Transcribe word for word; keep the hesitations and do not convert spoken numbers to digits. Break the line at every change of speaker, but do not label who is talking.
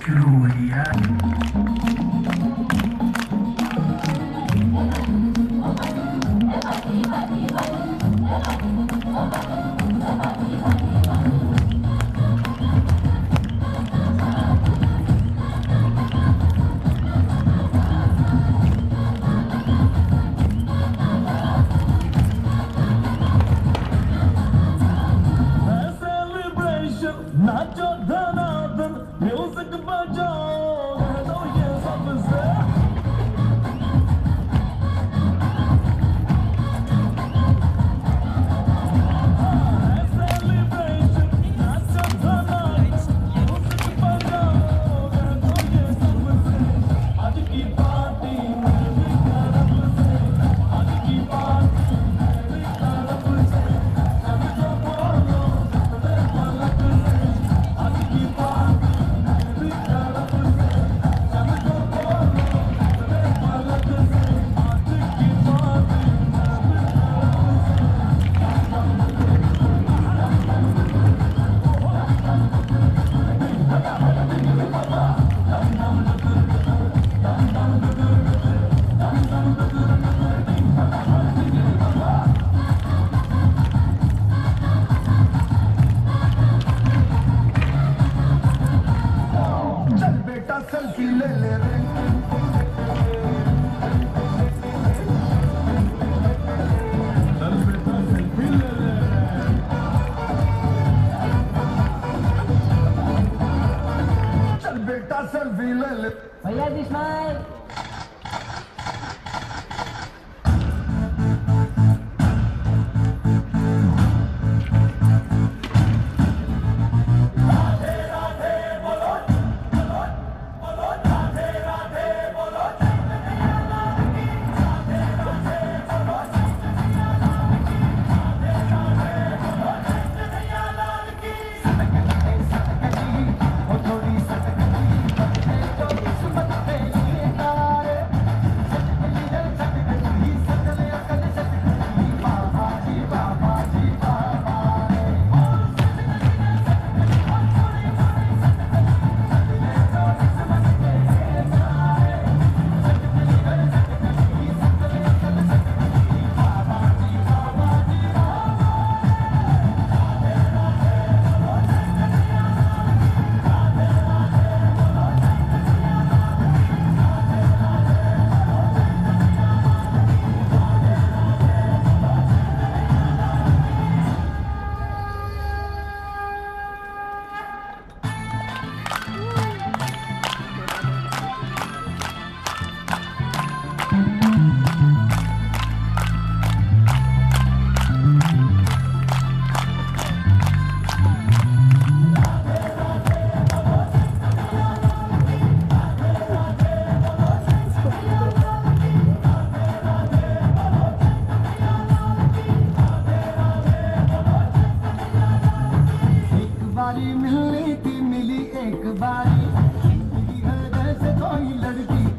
शुरू हुई है।
नाचो धनाधन म्यूजिक बजाओ तो ये सबसे सेलिब्रेशन नाचो धनाधन म्यूजिक बजाओ तो ये सबसे आज की पार्टी मेरी तरफ से आज की पार्टी मेरी तरफ से सभी को बोलो मेरे पलक से आज की पार्टी मेरी तरफ से सभी को बोलो मेरे पलक से आज की पार्टी मेरी चल बेटा सेल्फी ले ले रे चल बेटा सेल्फी ले ले चल बेटा सेल्फी ले ले
भैया जी स्माइल
बारी मिलनी थी मिली एक बारी मिली है जैसे कोई लड़की